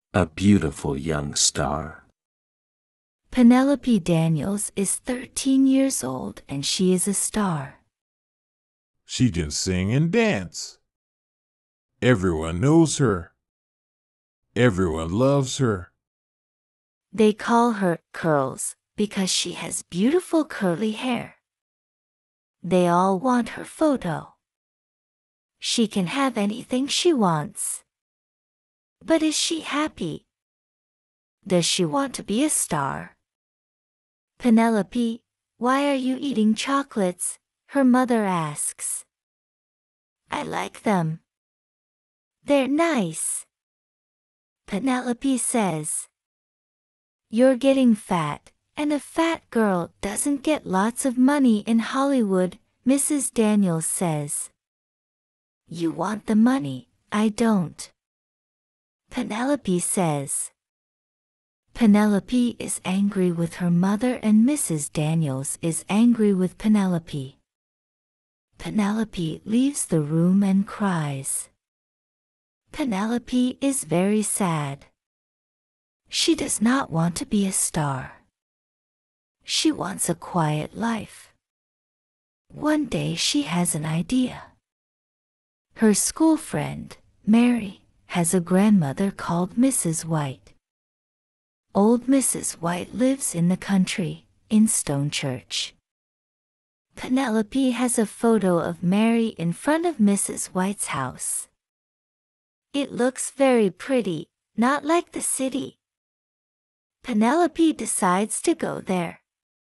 A beautiful young star. Penelope Daniels is 13 years old and she is a star. She can sing and dance. Everyone knows her. Everyone loves her. They call her Curls because she has beautiful curly hair. They all want her photo. She can have anything she wants. But is she happy? Does she want to be a star? Penelope, why are you eating chocolates? Her mother asks. I like them. They're nice. Penelope says. You're getting fat, and a fat girl doesn't get lots of money in Hollywood, Mrs. Daniels says. You want the money, I don't. Penelope says. Penelope is angry with her mother and Mrs. Daniels is angry with Penelope. Penelope leaves the room and cries. Penelope is very sad. She does not want to be a star. She wants a quiet life. One day she has an idea. Her school friend, Mary, has a grandmother called Mrs. White. Old Mrs. White lives in the country, in Stonechurch. Penelope has a photo of Mary in front of Mrs. White's house. It looks very pretty, not like the city. Penelope decides to go there.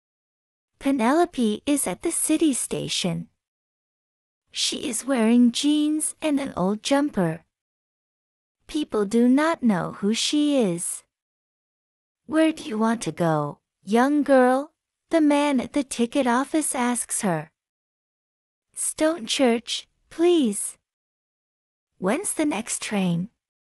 Penelope is at the city station. She is wearing jeans and an old jumper. People do not know who she is. Where do you want to go, young girl? The man at the ticket office asks her. Stonechurch, please. When's the next train?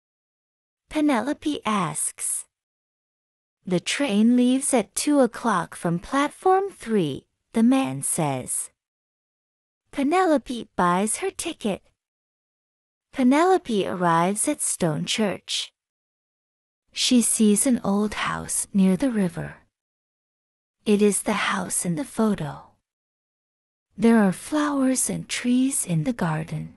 Penelope asks. The train leaves at 2 o'clock from platform 3, the man says. Penelope buys her ticket. Penelope arrives at Stonechurch. She sees an old house near the river. It is the house in the photo. There are flowers and trees in the garden.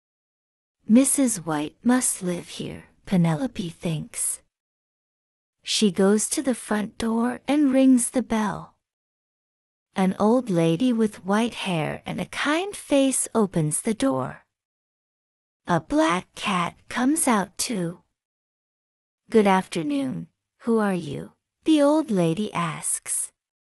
Mrs. White must live here, Penelope thinks. She goes to the front door and rings the bell. An old lady with white hair and a kind face opens the door. A black cat comes out too. Good afternoon, who are you? The old lady asks.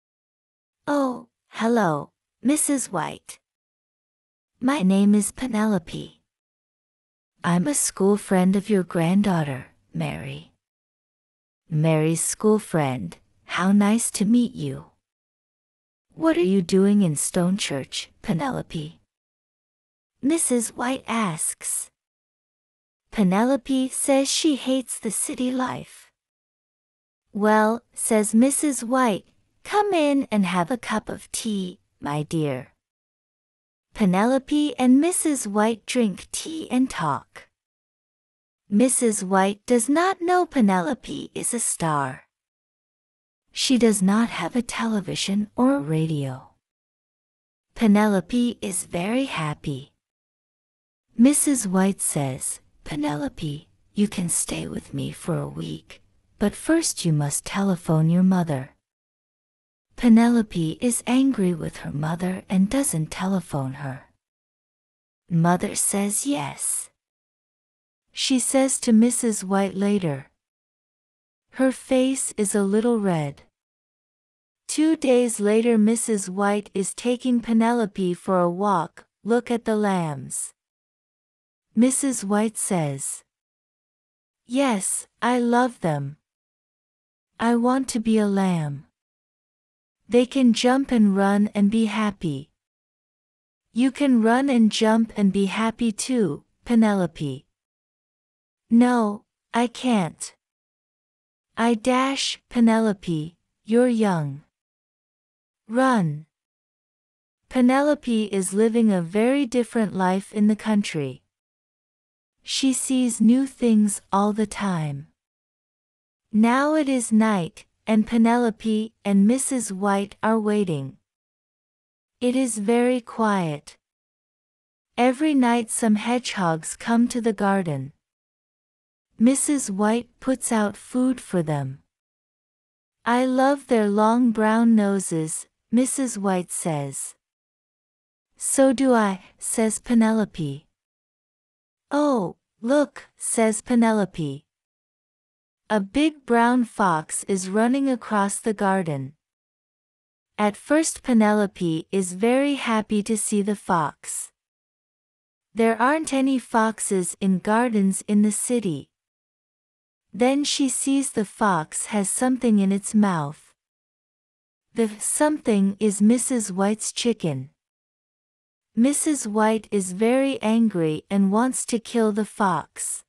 Oh, hello, Mrs. White. My name is Penelope. I'm a school friend of your granddaughter, Mary. Mary's school friend, how nice to meet you. What are you doing in Stonechurch, Penelope? Mrs. White asks. Penelope says she hates the city life. Well, says Mrs. White, come in and have a cup of tea, my dear. Penelope and Mrs. White drink tea and talk. Mrs. White does not know Penelope is a star. She does not have a television or a radio. Penelope is very happy. Mrs. White says, Penelope, you can stay with me for a week, but first you must telephone your mother. Penelope is angry with her mother and doesn't telephone her. Mother says yes. She says to Mrs. White later. Her face is a little red. 2 days later Mrs. White is taking Penelope for a walk. Look at the lambs. Mrs. White says. Yes, I love them. I want to be a lamb. They can jump and run and be happy. You can run and jump and be happy too, Penelope. No, I can't. Penelope, you're young. Run. Penelope is living a very different life in the country. She sees new things all the time. Now it is night, and Penelope and Mrs. White are waiting. It is very quiet. Every night some hedgehogs come to the garden. Mrs. White puts out food for them. I love their long brown noses, Mrs. White says. So do I, says Penelope. Oh, look, says Penelope. A big brown fox is running across the garden. At first Penelope is very happy to see the fox. There aren't any foxes in gardens in the city. Then she sees the fox has something in its mouth. The something is Mrs. White's chicken. Mrs. White is very angry and wants to kill the fox.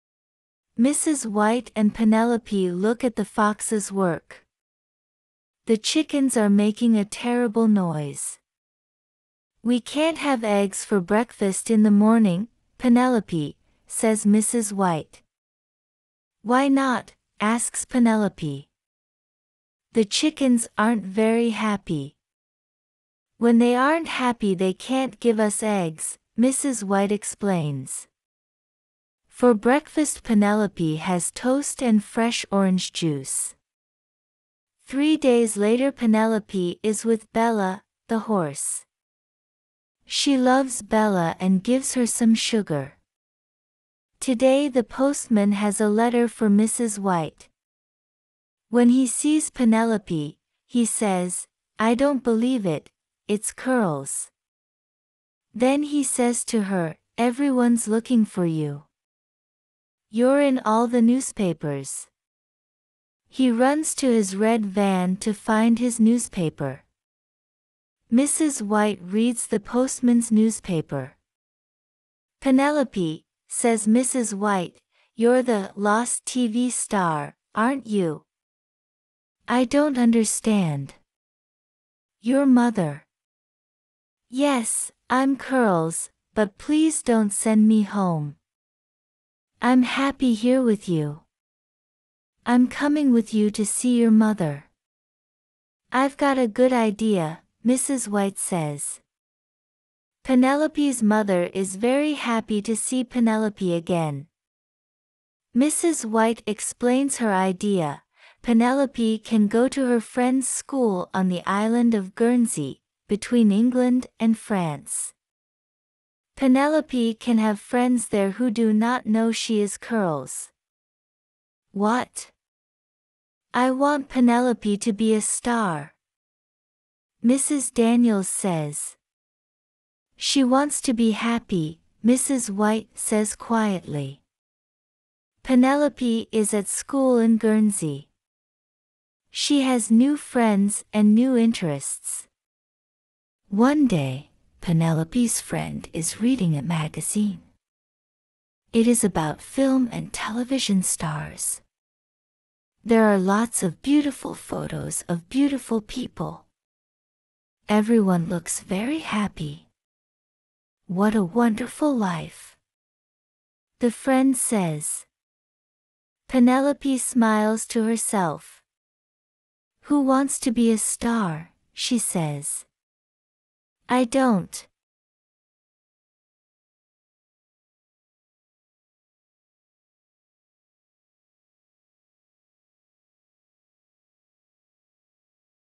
Mrs. White and Penelope look at the fox's work. The chickens are making a terrible noise. We can't have eggs for breakfast in the morning, Penelope, says Mrs. White. Why not? Asks Penelope. The chickens aren't very happy. When they aren't happy they can't give us eggs, Mrs. White explains. For breakfast Penelope has toast and fresh orange juice. 3 days later Penelope is with Bella, the horse. She loves Bella and gives her some sugar. Today the postman has a letter for Mrs. White. When he sees Penelope, he says, I don't believe it, it's curls. Then he says to her, everyone's looking for you. You're in all the newspapers. He runs to his red van to find his newspaper. Mrs. White reads the postman's newspaper. Penelope, says Mrs. White, you're the lost TV star, aren't you? I don't understand. Your mother. Yes, I'm Curls, but please don't send me home. I'm happy here with you. I'm coming with you to see your mother. I've got a good idea, Mrs. White says. Penelope's mother is very happy to see Penelope again. Mrs. White explains her idea. Penelope can go to her friend's school on the island of Guernsey, between England and France. Penelope can have friends there who do not know she is Curls. What? I want Penelope to be a star. Mrs. Daniels says. She wants to be happy, Mrs. White says quietly. Penelope is at school in Guernsey. She has new friends and new interests. One day, Penelope's friend is reading a magazine. It is about film and television stars. There are lots of beautiful photos of beautiful people. Everyone looks very happy. What a wonderful life. The friend says. Penelope smiles to herself. Who wants to be a star? She says. I don't.